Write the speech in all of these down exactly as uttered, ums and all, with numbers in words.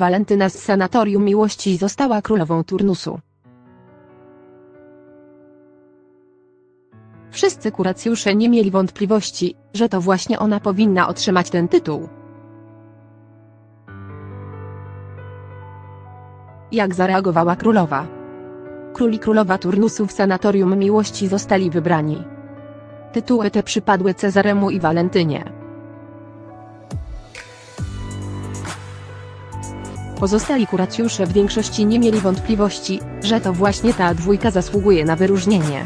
Walentyna z Sanatorium Miłości została królową turnusu. Wszyscy kuracjusze nie mieli wątpliwości, że to właśnie ona powinna otrzymać ten tytuł. Jak zareagowała królowa? Król i królowa turnusu w Sanatorium Miłości zostali wybrani. Tytuły te przypadły Cezaremu i Walentynie. Pozostali kuracjusze w większości nie mieli wątpliwości, że to właśnie ta dwójka zasługuje na wyróżnienie.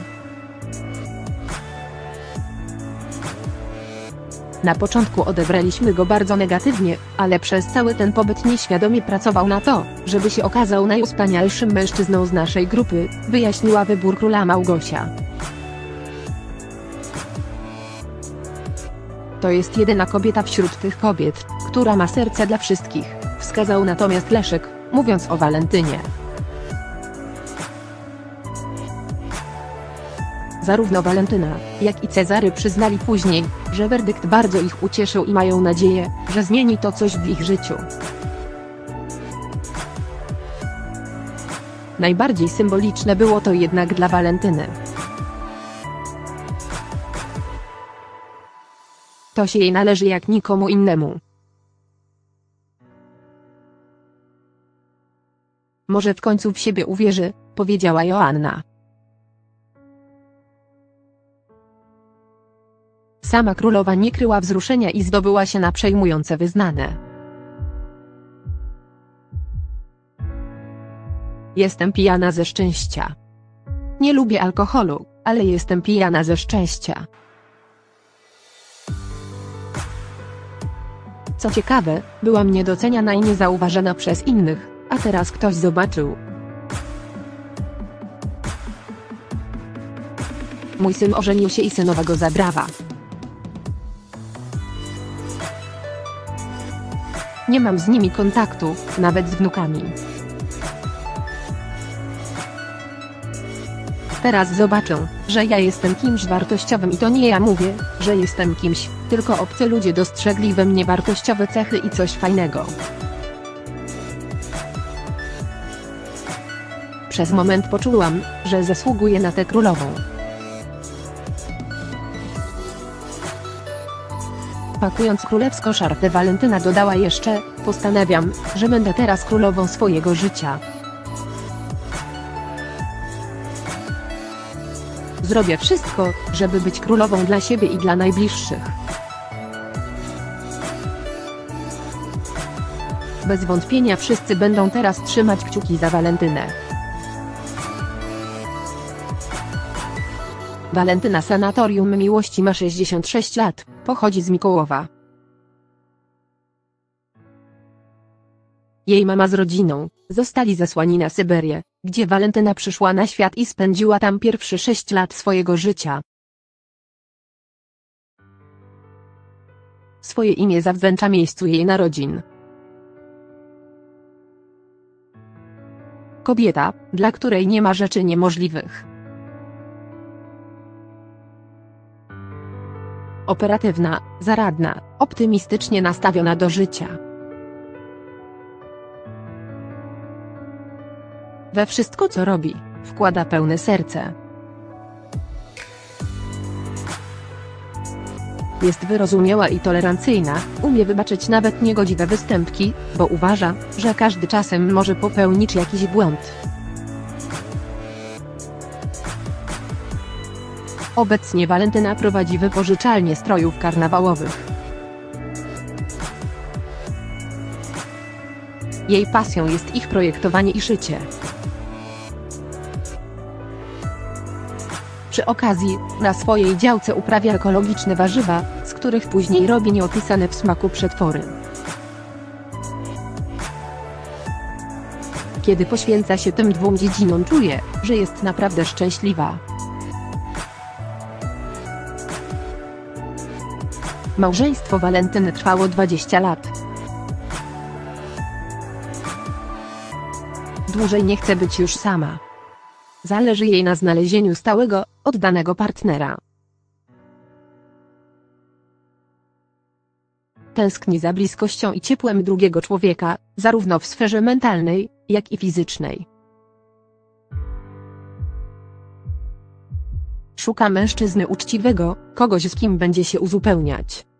Na początku odebraliśmy go bardzo negatywnie, ale przez cały ten pobyt nieświadomie pracował na to, żeby się okazał najwspanialszym mężczyzną z naszej grupy, wyjaśniła wybór króla Małgosia. To jest jedyna kobieta wśród tych kobiet, która ma serce dla wszystkich, wskazał natomiast Leszek, mówiąc o Walentynie. Zarówno Walentyna, jak i Cezary przyznali później, że werdykt bardzo ich ucieszył i mają nadzieję, że zmieni to coś w ich życiu. Najbardziej symboliczne było to jednak dla Walentyny. To się jej należy jak nikomu innemu. Może w końcu w siebie uwierzy, powiedziała Joanna. Sama królowa nie kryła wzruszenia i zdobyła się na przejmujące wyznanie. Jestem pijana ze szczęścia. Nie lubię alkoholu, ale jestem pijana ze szczęścia. Co ciekawe, byłam niedoceniana i niezauważana przez innych, a teraz ktoś zobaczył. Mój syn ożenił się i synowa go zabrała. Nie mam z nimi kontaktu, nawet z wnukami. Teraz zobaczę, że ja jestem kimś wartościowym i to nie ja mówię, że jestem kimś, tylko obcy ludzie dostrzegli we mnie wartościowe cechy i coś fajnego. Przez moment poczułam, że zasługuję na tę królową. Pakując królewską szarfę, Walentyna dodała jeszcze: postanawiam, że będę teraz królową swojego życia. Zrobię wszystko, żeby być królową dla siebie i dla najbliższych. Bez wątpienia wszyscy będą teraz trzymać kciuki za Walentynę. Walentyna Sanatorium Miłości ma sześćdziesiąt sześć lat, pochodzi z Mikołowa. Jej mama z rodziną zostali zesłani na Syberię, gdzie Walentyna przyszła na świat i spędziła tam pierwsze sześć lat swojego życia. Swoje imię zawdzięcza miejscu jej narodzin. Kobieta, dla której nie ma rzeczy niemożliwych. Operatywna, zaradna, optymistycznie nastawiona do życia. We wszystko co robi, wkłada pełne serce. Jest wyrozumiała i tolerancyjna, umie wybaczyć nawet niegodziwe występki, bo uważa, że każdy czasem może popełnić jakiś błąd. Obecnie Walentyna prowadzi wypożyczalnię strojów karnawałowych. Jej pasją jest ich projektowanie i szycie. Przy okazji, na swojej działce uprawia ekologiczne warzywa, z których później robi nieopisane w smaku przetwory. Kiedy poświęca się tym dwóm dziedzinom, czuje, że jest naprawdę szczęśliwa. Małżeństwo Walentyny trwało dwadzieścia lat. Dłużej nie chce być już sama. Zależy jej na znalezieniu stałego, oddanego partnera. Tęskni za bliskością i ciepłem drugiego człowieka, zarówno w sferze mentalnej, jak i fizycznej. Szuka mężczyzny uczciwego, kogoś z kim będzie się uzupełniać.